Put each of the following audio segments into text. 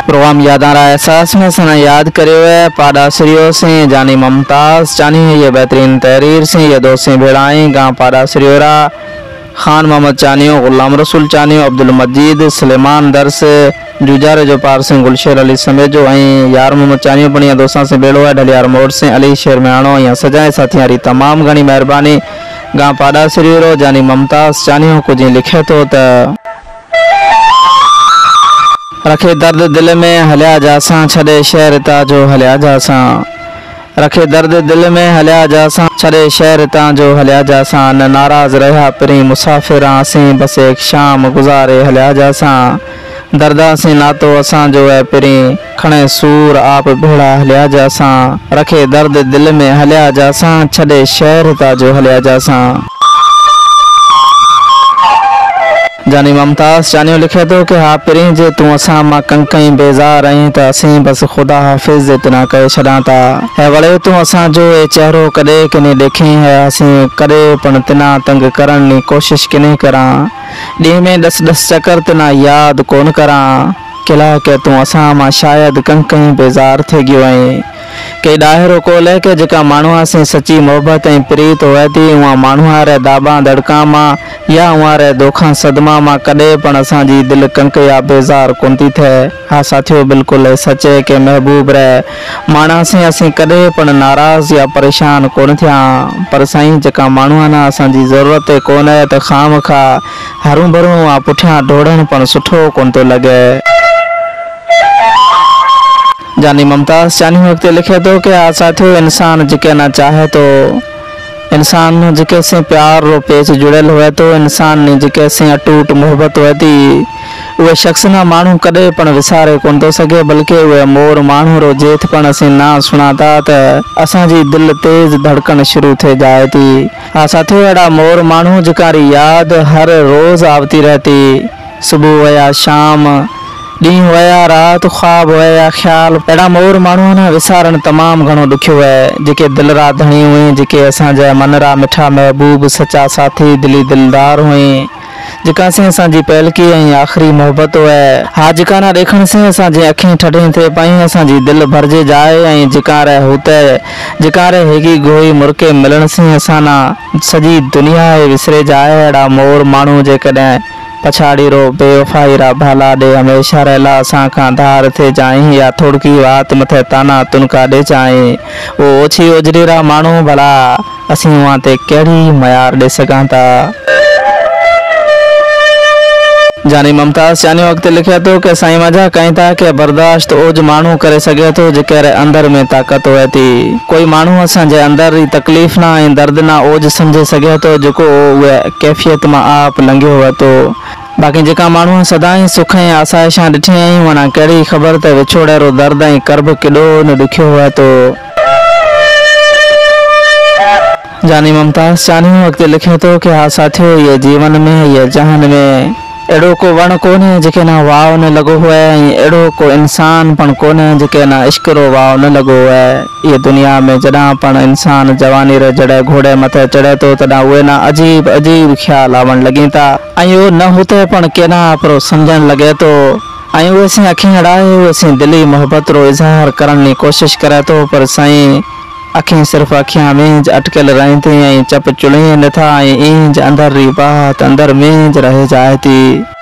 Programme यादारा एहसास में सना याद करे हुए पाड़ा सरियो से जानी मुमताज़ जानी ये बेहतरीन तहरीर से ये दो से भेड़ाएँ गाँव पाड़ा सरियोरा खान मोहम्मद चानियो गुलाम रसूल चानियो अब्दुल मजीद सलेमान दरस जुजार जो पार से गुलशेर अली समेजो यार मोहम्मद चानियो बनिया दोस्तों से बेड़ो है ढलियार मोड़ से अली शेर में आणो या सजाए साथियारी तमाम घनी मेहरबानी गाँव पाड़ा सरियोरो जानी मुमताज़ चानियो को जी लिखे तो रखे दर्द दिल में हलिया जासा छड़े शहर ताजो हलिया जासा रखे दर्द दिल में हलिया जासा छड़े शहर ताजो हलिया जासा न नाराज रहा पिरी मुसाफिरा से बस एक शाम गुजारे हलिया जासा दर्दा से नातो असा जो है पिरी खणे सूर आप भेड़ा हलिया जासा रखे दर्द दिल में हलिया जासा छड़े शहर ताजो हलिया जासा जानी मुमताज़ चानियो लिखे तो कि हाँ पिरी जे तू असा मां कंकई बेजार आई तो असी बस खुदा हाफिज इतना कहे छड़ा था है वड़े तू असा जो ये चेहरो कदे किने देखी है असी करे पण तना तंग करण नी कोशिश किने करा डी में 10 चक्कर तना याद कोन करा किला के तू असा मां शायद कंकई बेजार थे गयो है के डायरो को लेके जका मानुआ से सच्ची मोहब्बत ए प्रीत होए थी वहाँ मानुआ रे दाबा दड़का मां या वहाँ रे दोखा सदमा मां कदे पण असा जी दिल कंक या बेजार कोंती थे हाँ साथियों बिल्कुल सचे के महबूब रे माना से असी कदे पण नाराज या परेशान कोन थिया पर साईं जका मानुआ ना असा जी जरूरत कोन है त खाम खा हरू भरू आ पुठिया दौड़न पण सुठो कोन तो लगे जानी मुमताज़ चानी वक्त लिखे तो कि साथियों इंसान जिके ना चाहे तो इंसान जिके से प्यार रो पेच जुड़ल हुए तो इंसान ने जिके से अटूट मोहब्बत हुए थी वे शख्स ना मानू कदे पण विसारे कोन तो सके बल्कि वे मोर मानू रो जेथ पण असी ना सुनाता त असा जी दिल तेज धड़कन शुरू थे जाए थी हाँ साथियों एड़ा मोर मानू जिकारी याद हर रोज आवती रहती सुबह या शाम डी होया रात ख्वाब होया ख्याल एड़ा मोर मानू ना विसारण तमाम घणो दुखियो है जेके दिल रा धणी हुई जेके असा जा मन रा मिठा महबूब सच्चा साथी दिली दिलदार हुई जिका से असा जी पहल की आखिरी मोहब्बत है हाँ जिका ना देखण से असा जी अखी ठठी थे पाई असा जी दिल भरजे जाए जिका रे होते जिका रे हेगी गोई मुरके मिलन से असा ना सजी दुनिया विसरे जाए एड़ा मोर मानू जे कदे पछाड़ी रो बेवफाई रा भाला दे हमेशा रहला असा का धार थे जाई या थोड़की बात मथे ताना तुनका दे चाहे वो ओछी ओजरी रा मानू भला असी वहां ते केड़ी मयार दे सका था जानी मुमताज़ चानी वक्त लिखे तो कि साईं मजा कहीं था कि बर्दाश्त ओज मानू करे सके तो जेके अंदर में ताकत हुए थी कोई मानू असा जे अंदर री तकलीफ ना दर्द ना ओज समझे सके तो जो वे कैफियत में आप लंघियो हुए तो बाकी जेका मानू सदाई सुख आसाइशा डिठी आई वना कड़ी खबर ते विछोड़े रो दर्द कर्ब किडो न दुखियो हुए तो जानी मुमताज़ चानी वक्त लिखे तो कि हाँ साथियों ये जीवन में ये जहान में एड़ो को वण कोने जेके ना वाव न लगो हुए एड़ो को इंसान पण कोने जेके ना इश्क रो वाव न लगो है ये दुनिया में जड़ा पण इंसान जवानी रे जड़े घोड़े मथे चढ़े तो तदा वे ना अजीब अजीब ख्याल आवन लगी था आयो न होते पण केना परो समझन लगे तो आयो वैसे अखी अड़ाए वैसे दिली मोहब्बत रो इजहार करने की कोशिश करे तो पर साईं अखी सिर्फ अखियां में अटकल रही थी चप चुड़ी न था इंज अंदर री बात अंदर में रह जाए थी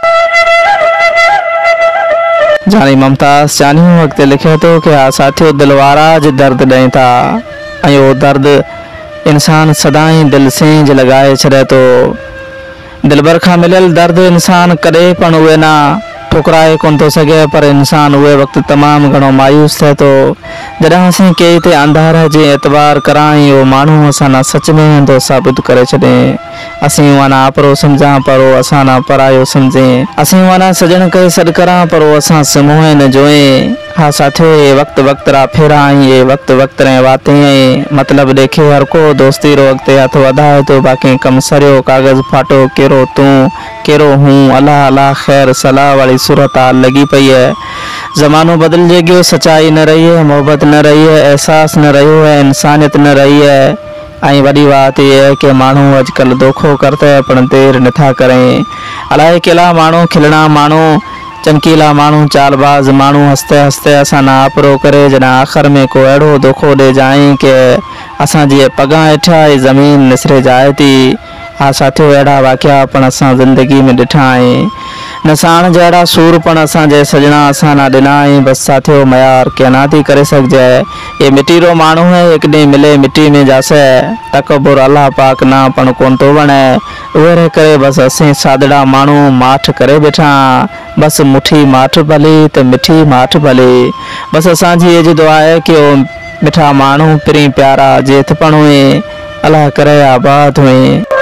जानी मुमताज़ चानी वक्त लिखे तो कि साथियों दिलवारा जो दर्द नहीं था वो दर्द इंसान सदाई दिल सेंज लगाए छड़े तो दिलबर खा मिलल दर्द इंसान कदे पण हुए ना ठुकराए कोन तो सके पर इंसान हुए वक्त तमाम घणो मायूस थे तो जॾहिं असीं कई ते अंधार जे एतबार कराई वो मानू असा ना सच में तो साबित करे छॾे असीं वना अपरो समझा पर वो असा ना परायो समझे असीं वना सजन कहे सॾ करा पर वो असा समूह न जोए हाँ साथियों ये वक्त रा फेरा ये वक्त रे बातें मतलब देखे हर को दोस्ती रो वक्त हथ वधाए तो बाकी कम सरियो कागज फाटो केरो तू केरो हूँ अल्लाह अल्लाह खैर सलाह वाली सूरत लगी पई है जमानो बदल जे गयो सच्चाई न रही है मोहब्बत न रही है एहसास न रही है इंसानियत न रही है आई बड़ी बात यह है कि मानू आजकल दोखो करते हैं पण देर नथा करें अलाए केला मानू खिलना मानू चमकीला माण्हू चालबाज़ माण्हू हंसते हंसते असां ना आपरो करे जना आख़िर में को अहिड़ो धोखो ॾे जाई कि असां जी पगां हेठियां ई ज़मीन निसरे जाए थी। हा साथियो, अहिड़ा वाक़िया पण असां ज़िंदगी में ॾिठा आहिनि। निशान जहिड़ा सूर पण असांजे सजना असां ना ॾिना आहिनि। बसि साथियो, मयार के ना थी करे सघिजे। ये मिट्टी रो माण्हू है, हिकु ॾींहुं मिले मिट्टी में जासे। तकबुर अल्लाह पाक ना पण कोन थो वणे। उहे करे बसि असीं सादड़ा माण्हू माठ करे वेठा। बसि मुठी माठ भली त मिठी माठ भली। बसि असांजी इहा दुआ आहे कि उहो मिठा माण्हू पिरी प्यारा जेथ पण हुए, अल्लाह करे आबाद हुए।